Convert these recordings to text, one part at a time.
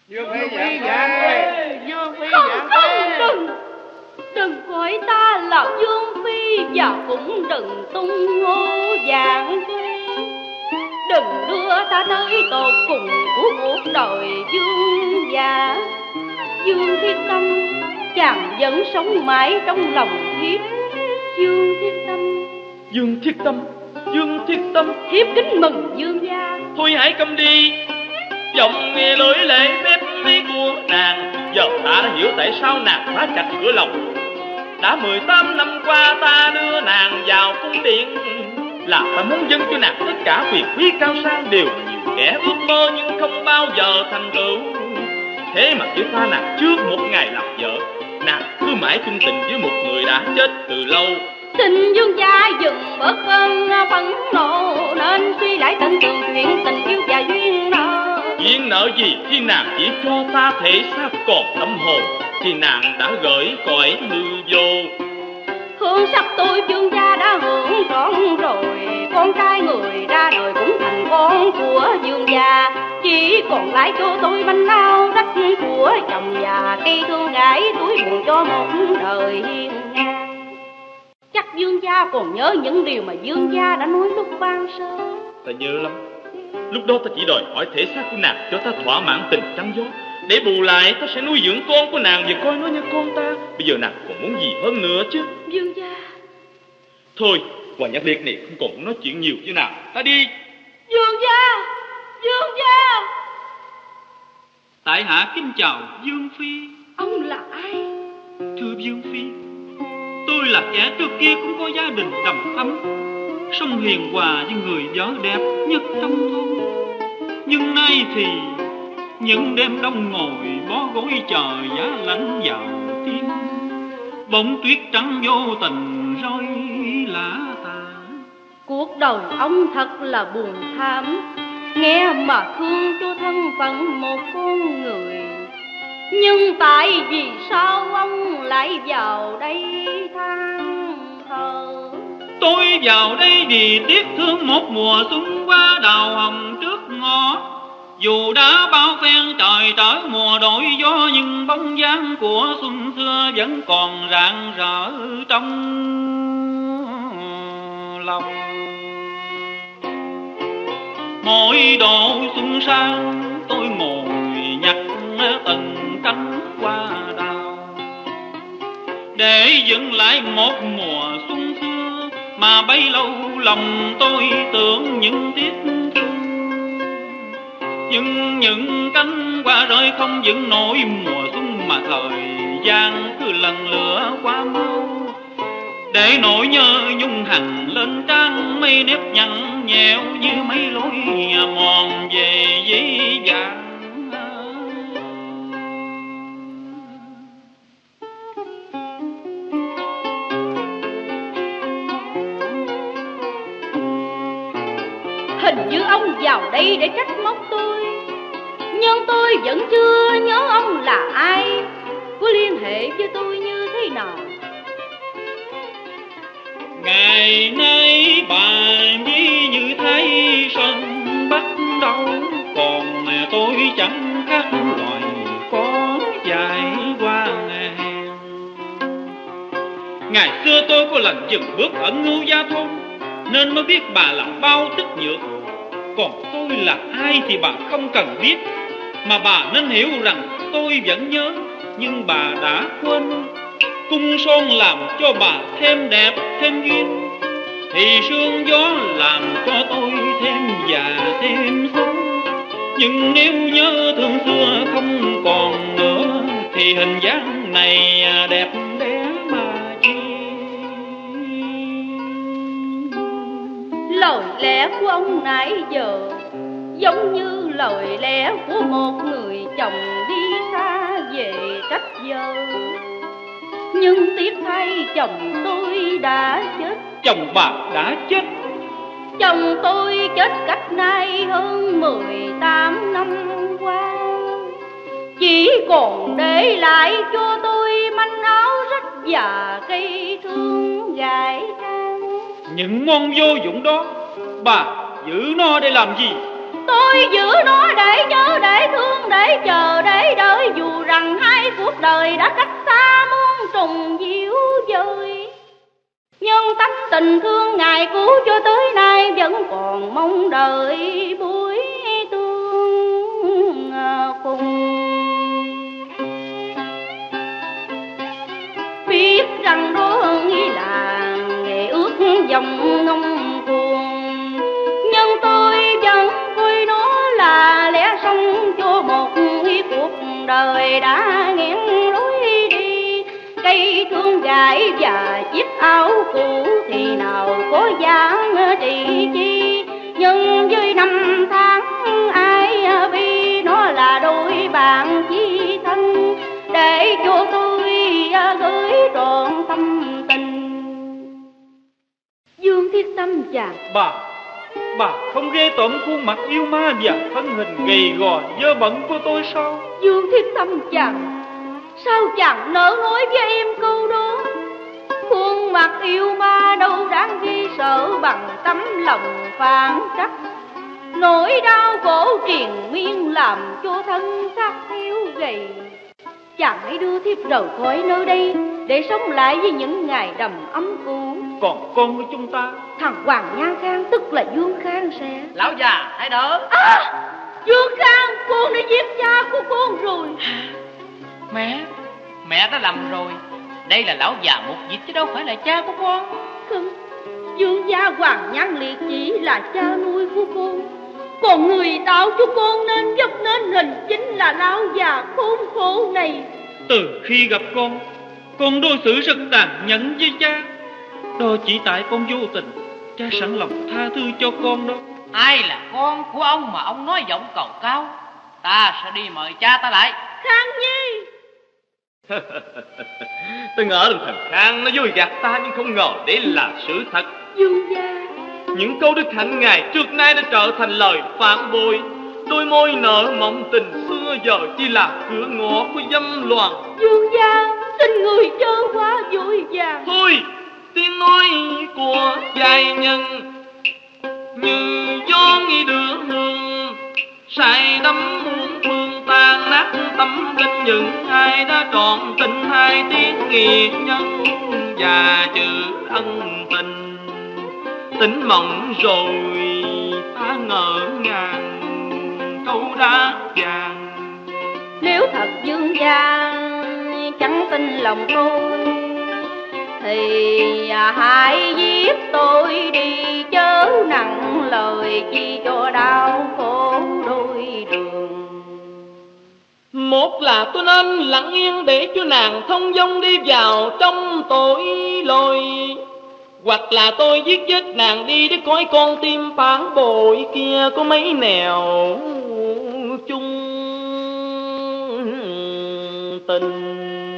Dương Phi dạng quê. Dương Phi không, dạng không, quê. đừng gọi ta là Dương Phi, và cũng đừng tung hô dạng quê. Đừng đưa ta tới tột cùng của cuộc đời dương già. Dương Thiết Tâm, chàng vẫn sống mãi trong lòng thiếp. Dương Thiết Tâm. Dương Thiết Tâm, Dương Thiết Tâm. Thiếp kính mừng dương gia. Thôi hãy câm đi. Giọng nghe lưỡi lệ phép lý của nàng. Giờ ta đã hiểu tại sao nàng khóa chặt cửa lòng. Đã 18 năm qua ta đưa nàng vào cung điện, là ta muốn dâng cho nàng tất cả quyền quý cao sang, đều nhiều kẻ ước mơ nhưng không bao giờ thành tựu. Thế mà với ta nàng trước một ngày làm vợ, nàng cứ mãi chung tình với một người đã chết từ lâu. Xin dương gia dừng bớt cơn phẫn nộ, nên suy lại tận tường chuyện tình yêu và duyên nợ. Duyên nợ gì khi nàng chỉ cho ta thể xác còn tâm hồn, thì nàng đã gửi cõi hư vô. Hương sắc tôi dương gia đã hưởng trọn rồi, con trai người ra đời cũng thành con của dương gia. Chỉ còn lại cho tôi bánh lao đất của chồng già, cây thương gái túi buồn cho một đời hiên ngang. Chắc dương gia còn nhớ những điều mà dương gia đã nói lúc ban sơ. Ta nhớ lắm. Lúc đó ta chỉ đòi hỏi thể xác của nàng cho ta thỏa mãn tình trăng gió, để bù lại ta sẽ nuôi dưỡng con của nàng và coi nó như con ta. Bây giờ nàng còn muốn gì hơn nữa chứ? Dương gia. Thôi, Hoàng Nhạc Liệt này không còn muốn nói chuyện nhiều với nàng. Ta đi. Dương gia, Dương gia. Tại hạ kính chào Dương Phi. Ông là ai? Thưa Dương Phi, tôi là kẻ trước kia cũng có gia đình đầm ấm, sống hiền hòa với người vợ đẹp nhất trong thôn. Nhưng nay thì những đêm đông ngồi bó gối chờ giá lạnh vào tim, bông tuyết trắng vô tình rơi lá tàn. Cuộc đời ông thật là buồn thảm, nghe mà thương cho thân phận một con người. Nhưng tại vì sao ông lại vào đây than thở? Tôi vào đây vì tiếc thương một mùa xuân qua đào hồng trước ngõ. Dù đã bao phen trời trở mùa đổi gió, nhưng bóng dáng của xuân xưa vẫn còn rạng rỡ trong lòng. Mỗi độ xuân sang tôi ngồi nhặt từng cánh hoa đào, để dựng lại một mùa xuân xưa mà bấy lâu lòng tôi tưởng những tiếc thương. Nhưng những cánh hoa rơi không dựng nổi mùa xuân, mà thời gian cứ lần lửa qua mau, để nỗi nhớ nhung hằn lên trán mây nếp nhăn nhẽo như mấy lối mòn về dĩ vãng. Hình như ông vào đây để trách móc tôi, nhưng tôi vẫn chưa nhớ ông là ai, có liên hệ với tôi như thế nào. Ngày nay bà nhi như thấy sân bắt đầu, còn tôi chẳng khác loài có dài qua ngàn. Ngày xưa tôi có lần dừng bước ở Ngưu Gia Thôn, nên mới biết bà làm bao tức nhược. Còn tôi là ai thì bà không cần biết, mà bà nên hiểu rằng tôi vẫn nhớ, nhưng bà đã quên. Cung son làm cho bà thêm đẹp thêm duyên, thì sương gió làm cho tôi thêm già thêm xấu. Nhưng nếu nhớ thương xưa không còn nữa, thì hình dáng này đẹp đẽ mà chi. Lời lẽ của ông nãy giờ giống như lời lẽ của một người chồng đi xa về trách vợ. Nhưng tiếc thay chồng tôi đã chết. Chồng bà đã chết? Chồng tôi chết cách nay hơn 18 năm qua, chỉ còn để lại cho tôi manh áo rách và cây thương gãi trang. Những món vô dụng đó bà giữ nó để làm gì? Tôi giữ nó để nhớ, để thương, để chờ, để cuộc đời đã cách xa muôn trùng diệu vời. Nhưng tánh tình thương ngài cứu cho tới nay vẫn còn mong đợi buổi tương cùng. Biết rằng đó nghĩ là nghề ước dòng ngông cuồng, nhưng tôi vẫn coi nó là lẽ sống cho một cuộc đời đã nghẹn lối đi. Cây thương gái và chiếc áo cũ thì nào có giá trị chi, nhưng với năm tháng ai bi nó là đôi bạn chí thân, để cho tôi gửi trọn tâm tình. Dương Thiết Tâm chàng. Bà không ghê tởm khuôn mặt yêu ma và thân hình gầy gò dơ bẩn của tôi sao? Dương Thiết Tâm chàng, sao chàng nỡ nói với em câu đó? Khuôn mặt yêu ma đâu đáng ghi sợ bằng tấm lòng phản trắc. Nỗi đau khổ triền miên làm cho thân xác héo gầy. Chàng hãy đưa thiếp rời khỏi nơi đây để sống lại với những ngày đầm ấm cũ. Còn con của chúng ta? Thằng Hoàng Nhan Khang tức là Dương Khang sẽ. Lão già hãy đỡ. Dương Khang, con đã giết cha của con rồi. Mẹ đã lầm rồi. Đây là lão già Mục Dịch chứ đâu phải là cha của con. Không, Dương gia Hoàng Nhan Liệt chỉ là cha nuôi của con, còn người tạo cho con nên dốc nên hình chính là lão già khốn khổ này. Từ khi gặp con đối xử rất tàn nhẫn với cha. Đó chỉ tại con vô tình, cha sẵn lòng tha thứ cho con đó. Ai là con của ông mà ông nói giọng cầu cao? Ta sẽ đi mời cha ta lại. Khang Nhi. Tôi ngỡ rằng thằng Khang nó vui gạt ta, nhưng không ngờ đấy là sự thật. Dương gia, những câu đức hạnh ngày trước nay đã trở thành lời phản bội. Đôi môi nở mộng tình xưa giờ chỉ là cửa ngõ của dâm loạn. Dương gia, xin người chớ quá vội vàng. Thôi, tiếng nói của giai nhân như gió nghi đưa hương, say đắm muôn phương tan nát tâm linh những ai đã trọn tình hai tiếng nghĩa nhân và chữ ân tình. Tính mộng rồi ta ngỡ ngàng câu đá vàng. Nếu thật Dương gia chẳng tin lòng tôi thì hãy giết tôi đi, chớ nặng lời chi cho đau khổ đôi đường. Một là tôi nên lặng yên để cho nàng thông dong đi vào trong tội lỗi, hoặc là tôi giết chết nàng đi để coi con tim phản bội kia có mấy nẻo chung tình.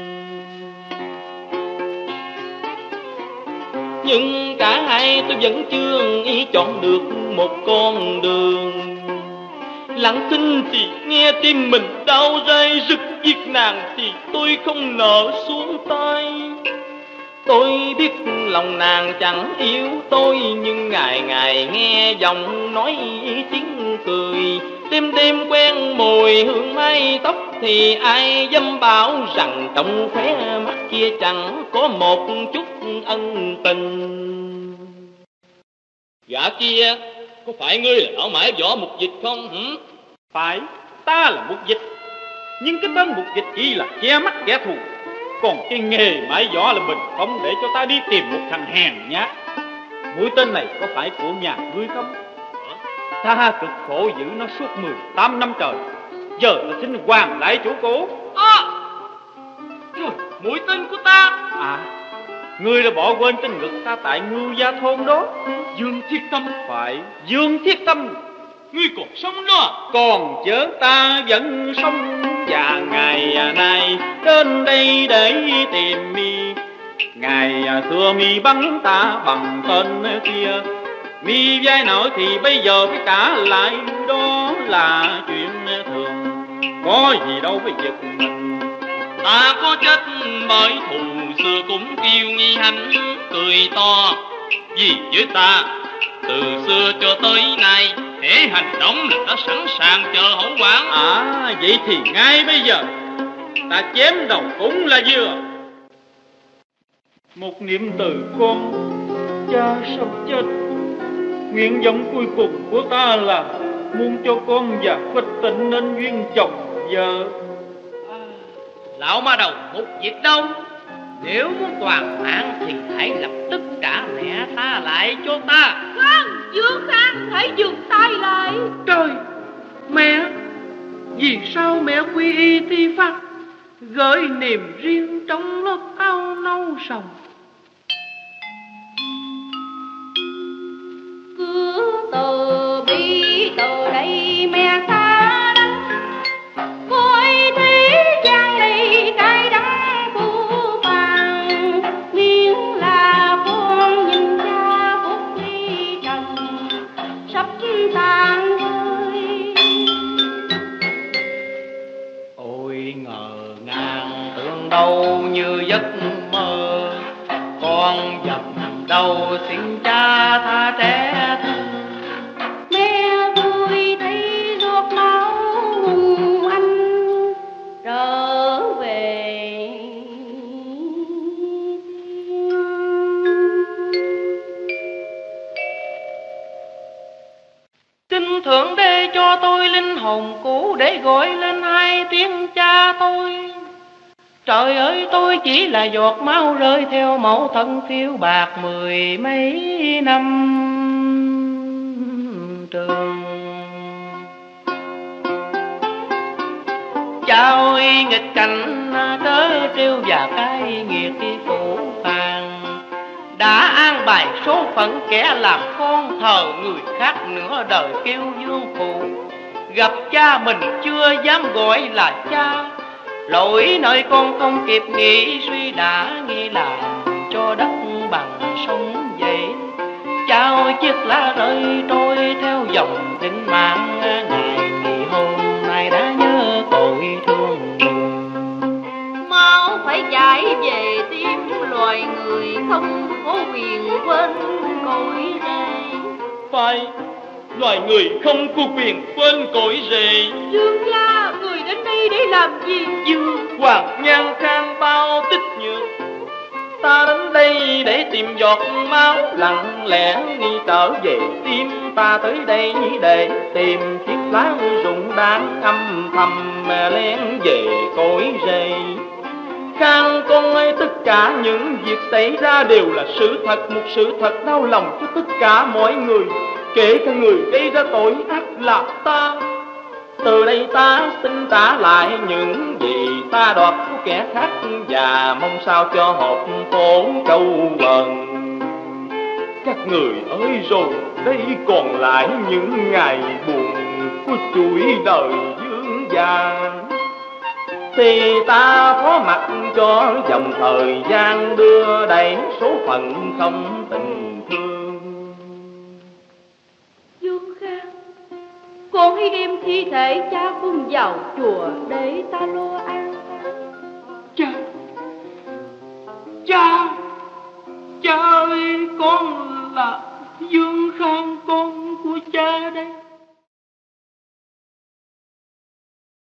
Nhưng cả hai tôi vẫn chưa ý chọn được một con đường. Lặng thinh thì nghe tim mình đau rây rứt, giết nàng thì tôi không nỡ xuống tay. Tôi biết lòng nàng chẳng yêu tôi, nhưng ngày ngày nghe giọng nói tiếng cười. Đêm đêm quen mùi hương mái tóc thì ai dám bảo rằng trong khóe mắt kia chẳng có một chút ân tình. Gã kia, có phải ngươi là lão mãi Võ Mục Dịch không? Phải, ta là Mục Dịch. Nhưng cái tên Mục Dịch chỉ là che mắt kẻ thù, còn cái nghề mãi võ là mình không để cho ta đi tìm một thằng hèn nhát. Mũi tên này có phải của nhà ngươi không? Ta cực khổ giữ nó suốt 18 năm trời, giờ ta xin hoàn lại chủ cố. Mũi tên của ta. Ngươi đã bỏ quên trên ngực ta tại Ngưu Gia Thôn đó. Dương Thiết Tâm. Phải, Dương Thiết Tâm. Ngươi còn sống đó? Còn chớ, ta vẫn sống và ngày nay đến đây để tìm mi. Ngày xưa mi bắn ta bằng tên kia, mi vai nổi thì bây giờ phải trả lại, đó là chuyện thường, có gì đâu phải giật mình. Ta có chết bởi thù xưa cũng kiêu nghi hãnh cười to, vì với ta từ xưa cho tới nay hễ hành động là ta sẵn sàng chờ hậu quả. Vậy thì ngay bây giờ ta chém đầu cũng là vừa. Một niệm từ con, cha sắp chết. Nguyện vọng cuối cùng của ta là muốn cho con và Phách Tịnh nên duyên chồng vợ. Lão Ma Đầu một việc đâu. Nếu muốn toàn mạng thì hãy lập tức trả mẹ ta lại cho ta. Khoan, Dương Khang, hãy dừng tay lại. Trời, mẹ, vì sao mẹ quy y thi pháp, gửi niềm riêng trong lớp áo nâu sòng? Cứ từ bi từ đây mẹ ta đánh, coi thế gian này cái đắng phũ phàng. Miễn là con nhìn cha phúc ly trần, sắp tàn vơi. Ôi ngờ ngàng tưởng đâu như giấc mơ, con dập đầu xin cha tha trẻ thân. Mẹ vui thấy giọt máu hùng anh trở về. Xin Thượng Đế cho tôi linh hồn cũ để gọi lên hai tiếng cha tôi. Trời ơi, tôi chỉ là giọt máu rơi theo mẫu thân phiêu bạc 10 mấy năm trường. Cha ơi, nghịch cảnh cớ trêu và cái nghiệt phủ phàng, đã an bài số phận kẻ làm con thờ người khác nửa đời kêu dương phụ. Gặp cha mình chưa dám gọi là cha, lỗi nơi con không kịp nghĩ suy đã nghĩ là cho đất bằng sông vậy. Cha ơi, chiếc lá rơi trôi theo dòng định mạng, ngày nghỉ hôm nay đã nhớ tội thương người. Máu phải chảy về tim loài người, không có quyền quên cội rễ. Phải, loài người không có quyền quên cội rễ. Dương gia, người đến đây để làm gì? Dương Hoàng Nhan Khang bao tích nhược, ta đến đây để tìm giọt máu lặng lẽ đi trở về tim. Ta tới đây để tìm chiếc lá rụng đang âm thầm lén về cội rễ. Khang con ơi, tất cả những việc xảy ra đều là sự thật, một sự thật đau lòng cho tất cả mọi người, kể cả người gây ra tội ác là ta. Từ đây ta xin trả lại những gì ta đoạt của kẻ khác, và mong sao cho hộp phố trâu vần. Các người ơi, rồi đây còn lại những ngày buồn của chuỗi đời dương gian, thì ta phó mặc cho dòng thời gian đưa đẩy số phận không tình thương. Dương Khang, con hãy đem thi thể cha con vào chùa để ta lo ăn.